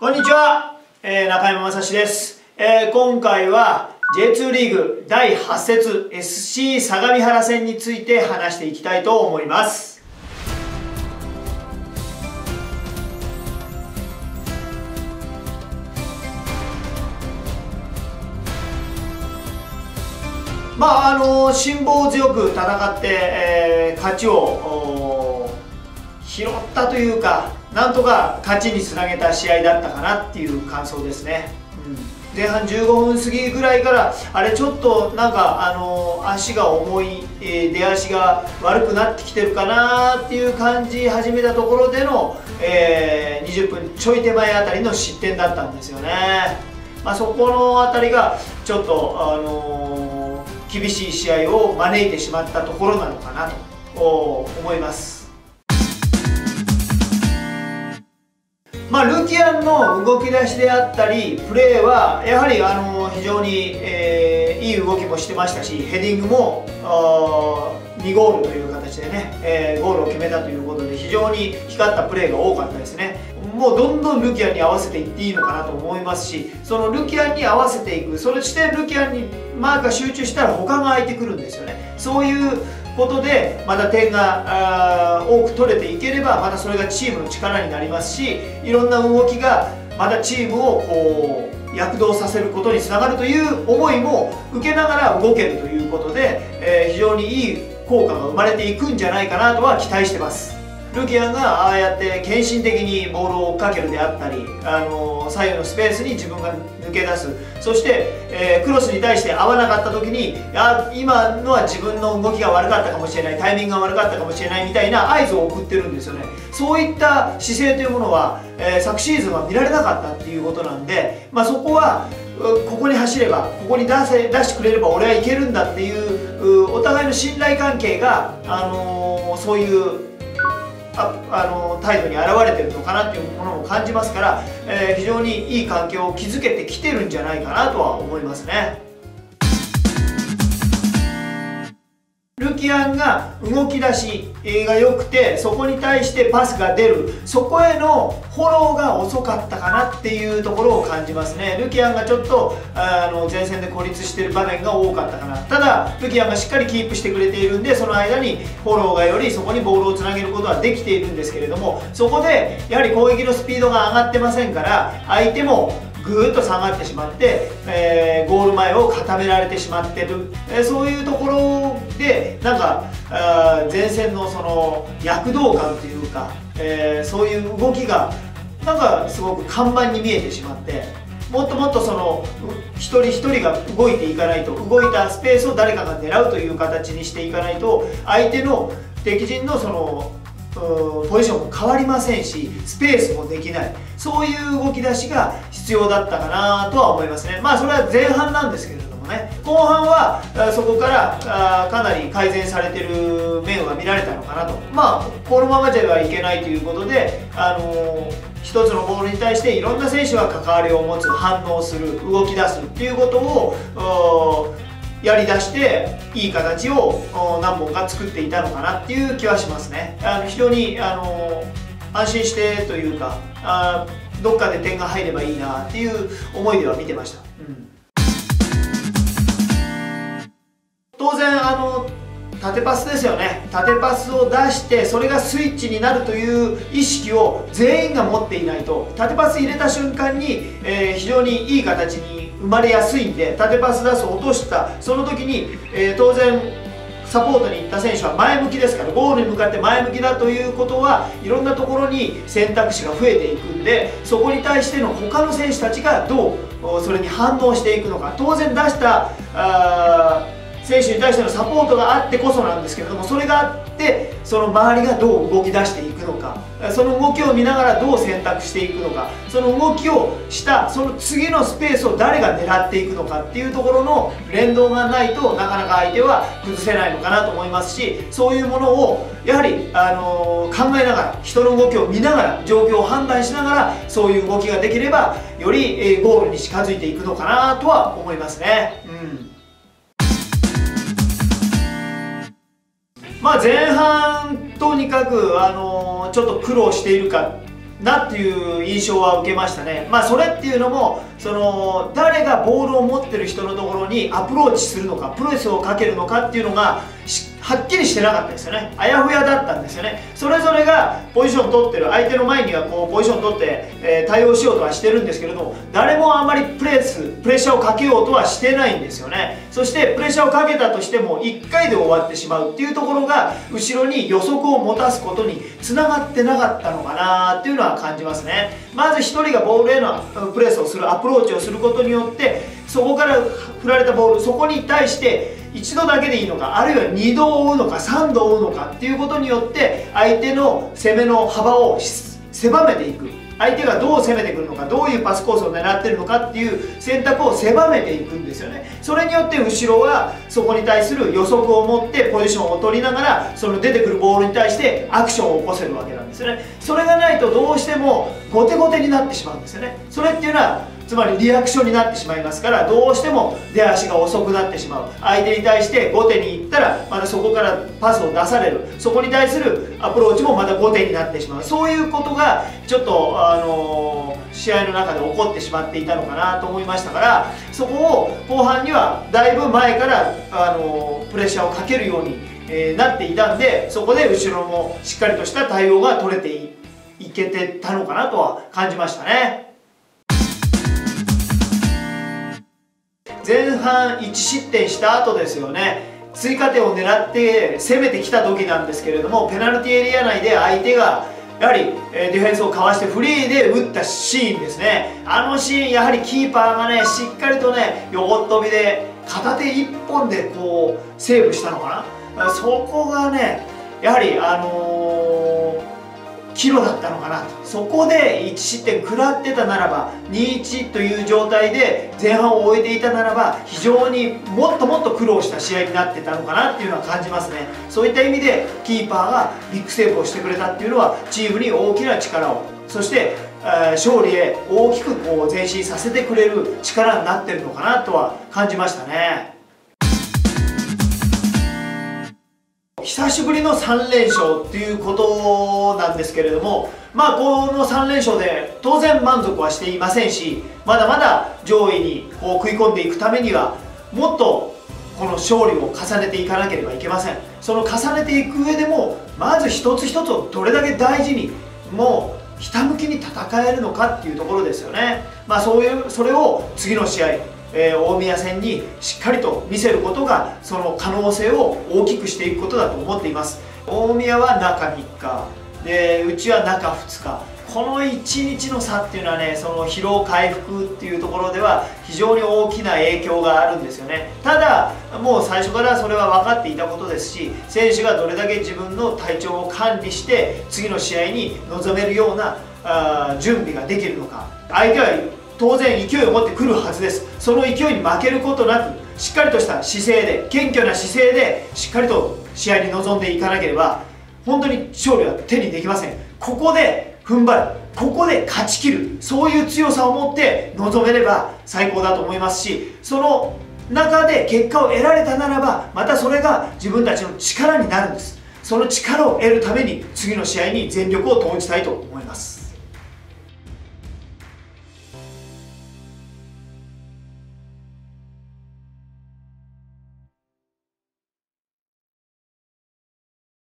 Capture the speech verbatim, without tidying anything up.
こんにちは、えー、中山雅史です、えー、今回は ジェイツー リーグだいはち節 エスシー 相模原戦について話していきたいと思います。まああの辛抱強く戦って、えー、勝ちを拾ったというか、なんとか勝ちにつなげた試合だったかなっていう感想ですね。うん、前半じゅうごふん過ぎぐらいからあれちょっとなんかあの足が重い、えー、出足が悪くなってきてるかなっていう感じ始めたところでの、えー、にじゅっぷんちょい手前あたりの失点だったんですよね。まあ、そこのあたりがちょっと、あのー、厳しい試合を招いてしまったところなのかなと思います。まあ、ルキアンの動き出しであったりプレーはやはりあの非常に、えー、いい動きもしてましたし、ヘディングもにゴールという形でね、えー、ゴールを決めたということで非常に光ったプレーが多かったですね。もうどんどんルキアンに合わせていっていいのかなと思いますし、そのルキアンに合わせていく、そしてルキアンにマークが集中したら他が空いてくるんですよね。そういうことでまた点が多く取れていければ、またそれがチームの力になりますし、いろんな動きがまたチームをこう躍動させることにつながるという思いも受けながら動けるということで、えー、非常にいい効果が生まれていくんじゃないかなとは期待してます。ルキアンがああやって献身的にボールを追っかけるであったり、あの左右のスペースに自分が抜け出す、そして、えー、クロスに対して合わなかった時に、あ今のは自分の動きが悪かったかもしれない、タイミングが悪かったかもしれないみたいな合図を送ってるんですよね。そういった姿勢というものは、えー、昨シーズンは見られなかったっていうことなんで、まあ、そこはここに走れば、ここに出せ出してくれれば俺はいけるんだっていうお互いの信頼関係が、あのー、そういうああの態度に表れてるのかなっていうものも感じますから、えー、非常にいい環境を築けてきてるんじゃないかなとは思いますね。ルキアンが動き出しが良くて、そこに対してパスが出る、そこへのフォローが遅かったかなっていうところを感じますね。ルキアンがちょっとあの前線で孤立している場面が多かったかな。ただルキアンがしっかりキープしてくれているんで、その間にフォローがよりそこにボールをつなげることはできているんですけれども、そこでやはり攻撃のスピードが上がってませんから、相手もぐーっと下がってしまって、えー、ゴール前を固められてしまってる、えー、そういうところでなんかあ前線のその躍動感というか、えー、そういう動きがなんかすごく看板に見えてしまって、もっともっとその一人一人が動いていかないと、動いたスペースを誰かが狙うという形にしていかないと、相手の敵陣のそのポジションも変わりませんし、スペースもできない、そういう動き出しが必要だったかなとは思いますね。まあそれは前半なんですけれどもね、後半はそこからかなり改善されてる面は見られたのかなと。まあこのままではいけないということで、あのー、一つのボールに対していろんな選手が関わりを持つ、反応する、動き出すっていうことをやりだしていい形を何本か作っていたのかなっていう気はしますね。あの非常にあの安心してというか、あどっかで点が入ればいいなっていう思いでは見てました。うん、当然あの縦パスですよね。縦パスを出してそれがスイッチになるという意識を全員が持っていないと、縦パス入れた瞬間に、えー、非常にいい形に生まれやすいんで、縦パス出す落としたその時に、えー、当然サポートに行った選手は前向きですから、ゴールに向かって前向きだということはいろんなところに選択肢が増えていくんで、そこに対しての他の選手たちがどうそれに反応していくのか。当然出したあ選手に対してのサポートがあってこそなんですけれども、それがあってその周りがどう動き出していくのか、その動きを見ながらどう選択していくのか、その動きをしたその次のスペースを誰が狙っていくのかっていうところの連動がないとなかなか相手は崩せないのかなと思いますし、そういうものをやはり、あのー、考えながら、人の動きを見ながら、状況を判断しながらそういう動きができればより、えー、ゴールに近づいていくのかなとは思いますね。うんまあ、前半とにかく、あのー、ちょっと苦労しているかなっていう印象は受けましたね。まあそれっていうのもその誰がボールを持ってる人のところにアプローチするのかプレスをかけるのかっていうのがはっきりしてなかったですよね。あやふやだったんですよね。それぞれがポジションを取ってる相手の前にはこうポジションを取って、えー、対応しようとはしてるんですけれども、誰もあまりプレスプレッシャーをかけようとはしてないんですよね。そしてプレッシャーをかけたとしてもいっかいで終わってしまうっていうところが後ろに予測を持たすことにつながってなかったのかなっていうのは感じますね。まずひとりがボールへのプレスをするアプローチをすることによってそこから振られたボールそこに対して一度だけでいいのかあるいはにど追うのかさんど追うのかっていうことによって相手の攻めの幅を狭めていく、相手がどう攻めてくるのかどういうパスコースを狙ってるのかっていう選択を狭めていくんですよね。それによって後ろはそこに対する予測を持ってポジションを取りながらその出てくるボールに対してアクションを起こせるわけなんですよね。それがないとどうしても後手後手になってしまうんですよね。それっていうのはつまりリアクションになってしまいますからどうしても出足が遅くなってしまう、相手に対して後手に行ったらまたそこからパスを出される、そこに対するアプローチもまた後手になってしまう、そういうことがちょっと、あのー、試合の中で起こってしまっていたのかなと思いましたから、そこを後半にはだいぶ前から、あのー、プレッシャーをかけるように、えー、なっていたんで、そこで後ろもしっかりとした対応が取れて い, いけてたのかなとは感じましたね。前半いち失点した後ですよね、追加点を狙って攻めてきた時なんですけれども、ペナルティーエリア内で相手がやはりディフェンスをかわしてフリーで打ったシーンですね。あのシーンやはりキーパーがねしっかりとね横っ飛びで片手いっぽんでこうセーブしたのかな、そこがねやはりあのー岐路だったのかなと。そこでいち失点食らってたならばにいちという状態で前半を終えていたならば非常にもっともっと苦労した試合になってたのかなっていうのは感じますね。そういった意味でキーパーがビッグセーブをしてくれたっていうのはチームに大きな力を、そして勝利へ大きくこう前進させてくれる力になってるのかなとは感じましたね。久しぶりのさん連勝っていうことなんですけれども、まあこのさん連勝で当然満足はしていませんし、まだまだ上位にこう食い込んでいくためにはもっとこの勝利を重ねていかなければいけません。その重ねていく上でもまず一つ一つをどれだけ大事にもうひたむきに戦えるのかっていうところですよね。まあそういうそれを次の試合えー、大宮戦にしっかりと見せることがその可能性を大きくしていくことだと思っています。大宮は中みっかでうちは中ふつか、このいちにちの差っていうのはねその疲労回復っていうところでは非常に大きな影響があるんですよね。ただもう最初からそれは分かっていたことですし、選手がどれだけ自分の体調を管理して次の試合に臨めるようなあ準備ができるのか、相手は当然勢いを持ってくるはずです。その勢いに負けることなくしっかりとした姿勢で謙虚な姿勢でしっかりと試合に臨んでいかなければ本当に勝利は手にできません。ここで踏ん張る、ここで勝ち切る、そういう強さを持って臨めれば最高だと思いますし、その中で結果を得られたならばまたそれが自分たちの力になるんです。その力を得るために次の試合に全力を投じたいと思います。